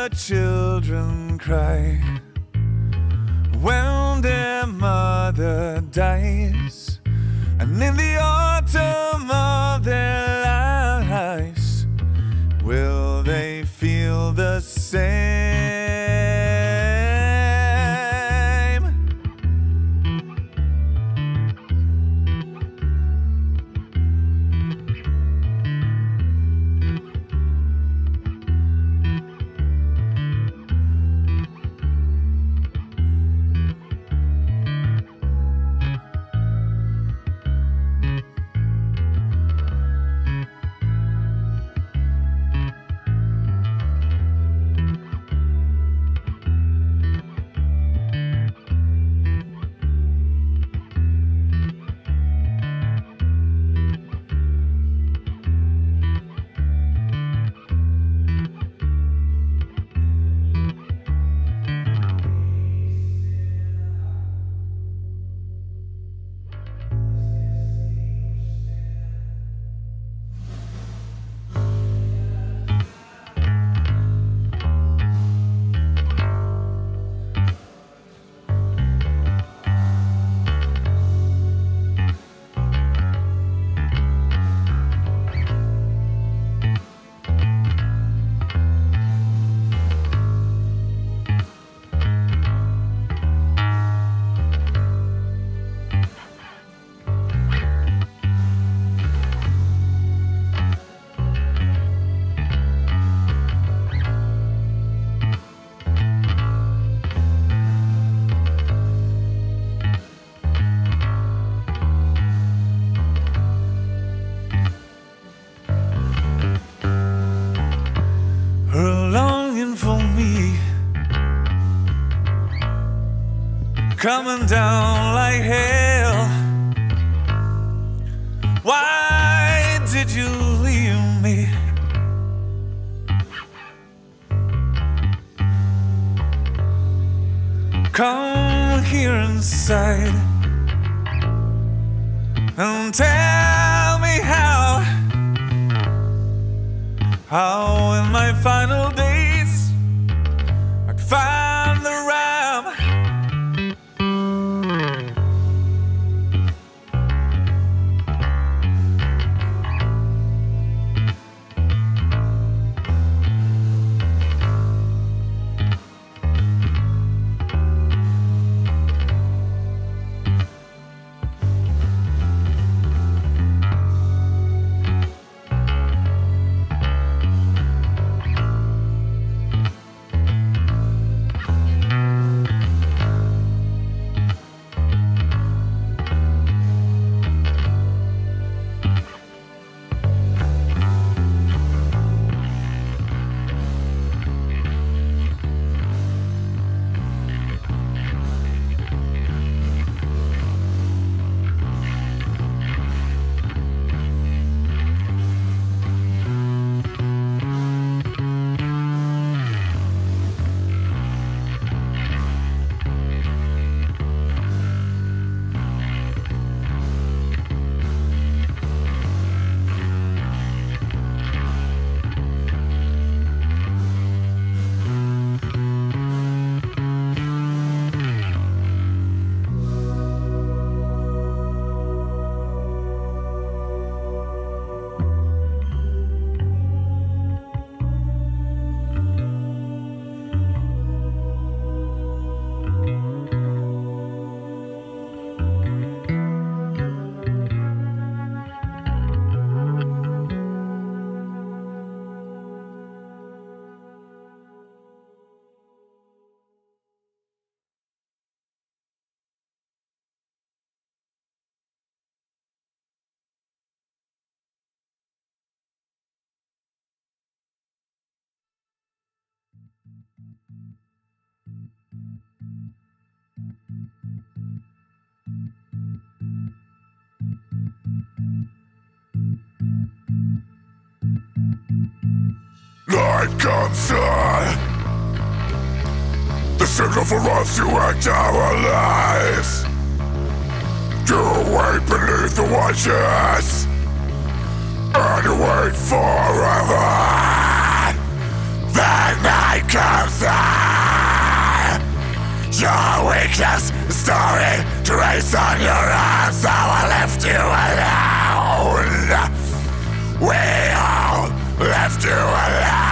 the children cry when their mother dies, and in the autumn of their lives, will they feel the same? Coming down like hell. Why did you leave me? Come here inside and tell me how in my final days I could find the rhyme. Night comes on, the signal for us to act our lives. You wait beneath the watches, and you wait forever. The night comes. darkness story trace on your arms. So I left you alone. We all left you alone.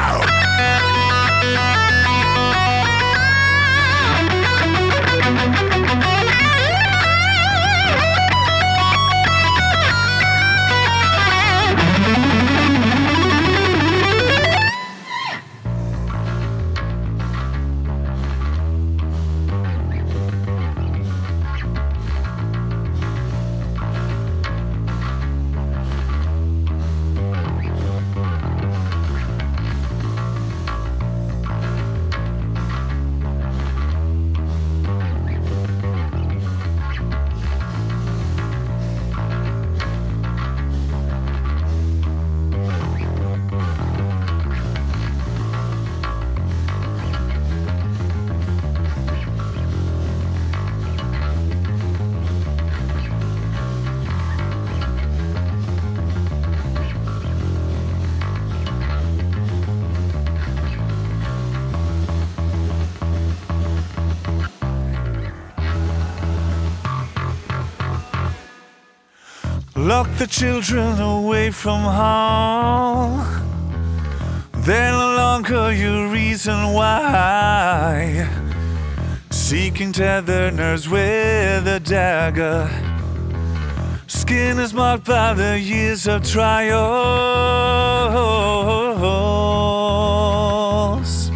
Lock the children away from home. They're no longer your reason why. Seeking tethered nerves with a dagger. Skin is marked by the years of trials.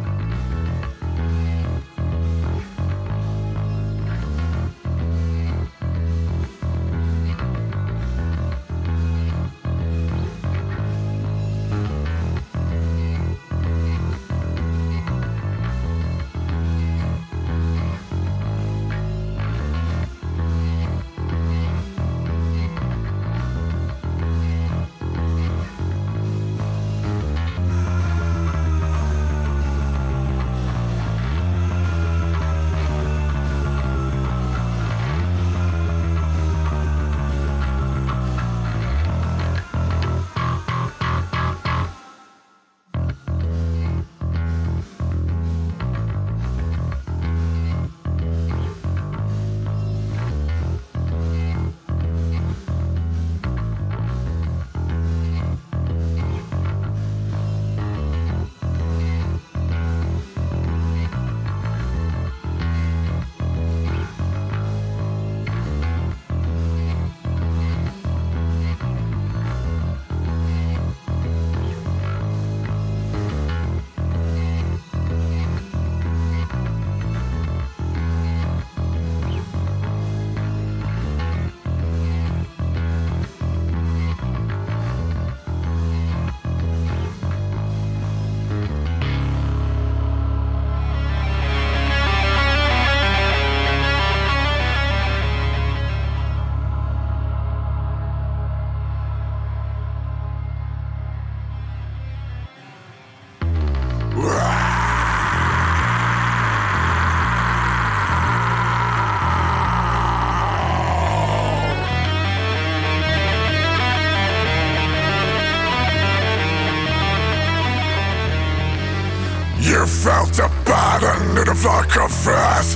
You felt abandoned in a flock of fast,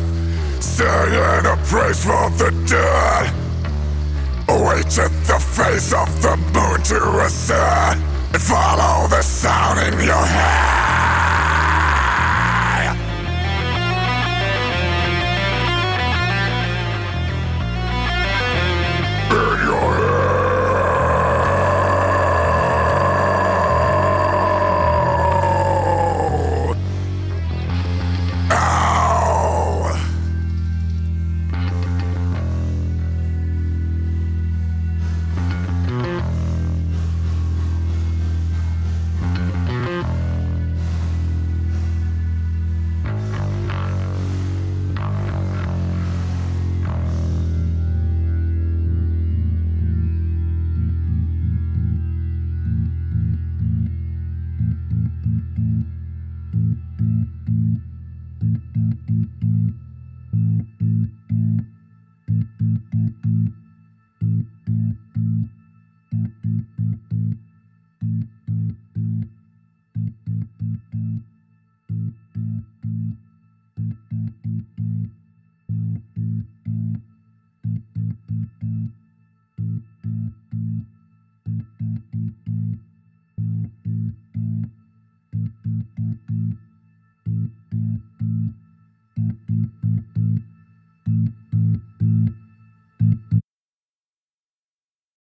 saying a praise for the dead. Awaited the face of the moon to ascend and follow the sun.